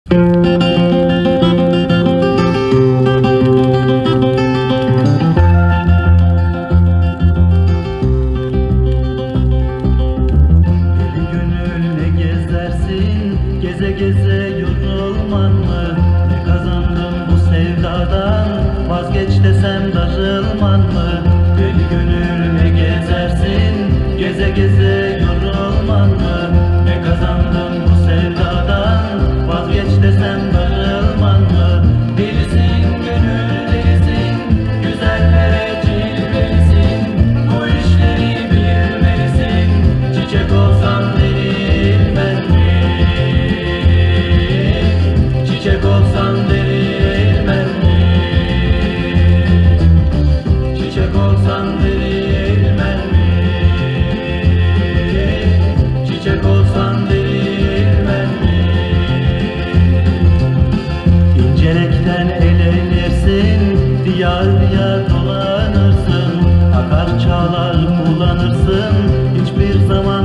Geze geze yorulman mı? Ne kazandım bu sevdadan? Vazgeç desem darılman mı? Deli gönül ne gezersin? Geze geze yorulman mı? Ne kazandım bu sevdadan? Vazgeç desem darılman mı? Delisin gönül delisin, güzellere cilvelisin. Bu işleri bilmelisin, çiçek olsan verilmez mi? Çiçek olsan verilmez mi? Çiçek olsan verilmez mi? Çiçek olsan verilmez mi? İncelikten elenirsin, diyar diyar dolanırsın, akar çağlar kullanırsın, hiçbir zaman